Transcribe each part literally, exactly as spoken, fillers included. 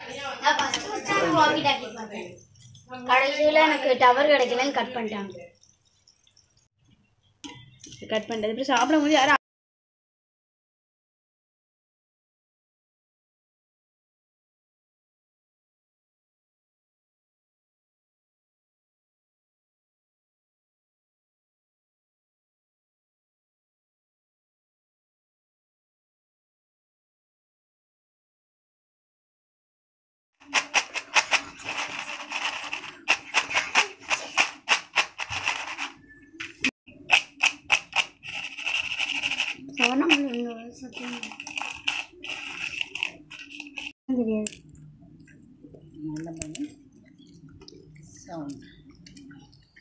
நான் first first வாங்கி talkie பார்த்தேன். கடைசியில எனக்கு டவர் கிடைக்கலன்னு கட் பண்ணிட்டாங்க. கட் பண்ணிட்டது இப்படி சாப்பிடும்போது யாரும்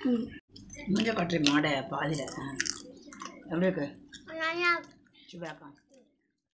मुझे कटरी माड़ा है पादी है अमरीका चुबाका